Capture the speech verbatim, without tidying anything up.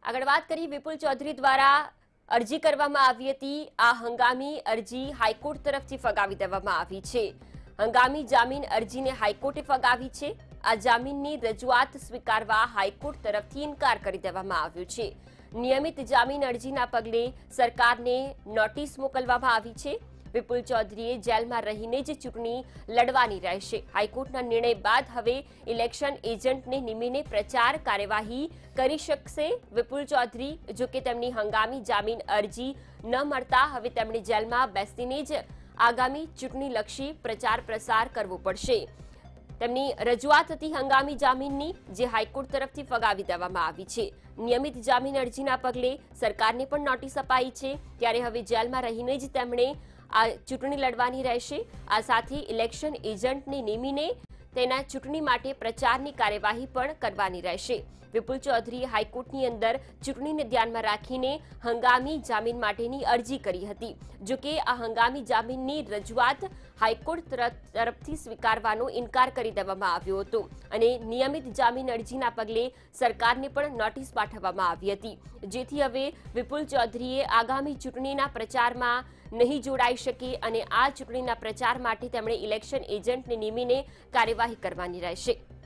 આગળ વાત કરી વિપુલ ચૌધરી દ્વારા અરજી કરવામાં આવી હતી। આ હંગામી અરજી હાઈકોર્ટ તરફથી ફગાવી દેવામાં આવી છે। હંગામી જામીન અરજીને હાઈકોર્ટે ફગાવી છે। આ જામીનની રજૂઆત સ્વીકારવા હાઈકોર્ટ તરફથી ઇનકાર કરી દેવામાં આવ્યો છે। નિયમિત જામીન અરજીના પગલે સરકારને નોટિસ મોકલવામાં આવી છે। વિપુલ ચૌધરીએ જેલમાં રહીને જ ચૂંટણી લડવાની રહેશે। હાઈકોર્ટના નિર્ણય બાદ હવે ઇલેક્શન એજન્ટને નિમીને પ્રચાર કાર્યવાહી કરી શકશે વિપુલ ચૌધરી। જો કે તેમની હંગામી જામીન અરજી ન મળતા હવે તેમણે જેલમાં બેસીને જ આગામી ચૂંટણીલક્ષી પ્રચાર પ્રસાર કરવો પડશે। તેમની રજૂઆત હતી હંગામી જામીનની, જે હાઈકોર્ટ તરફથી ફગાવી દેવામાં આવી છે। નિયમિત જામીન અરજીના પગલે સરકારને પણ નોટિસ અપાઈ છે, ત્યારે હવે જેલમાં રહીને જ તેમણે આ ચૂંટણી લડવાની રહેશે। આ સાથે ઇલેક્શન એજન્ટને નિમીને તેના ચૂંટણી માટે પ્રચારની કાર્યવાહી પણ કરવાની રહેશે। વિપુલ ચૌધરીએ હાઈકોર્ટની અંદર ચૂંટણીને ધ્યાનમાં રાખીને હંગામી જામીન માટેની અરજી કરી હતી। જો કે આ હંગામી જામીનની રજૂઆત હાઈકોર્ટ તરફથી સ્વીકારવાનો ઇનકાર કરી દેવામાં આવ્યો હતો અને નિયમિત જામીન અરજીના પગલે સરકારને પણ નોટિસ પાઠવવામાં આવી હતી, જેથી હવે વિપુલ ચૌધરીએ આગામી ચૂંટણીના પ્રચારમાં નહીં જોડાઈ શકે અને આ ચૂંટણીના પ્રચાર માટે તેમણે ઇલેક્શન એજન્ટને નિમીને કાર્યવાહી કરવાની રહેશે।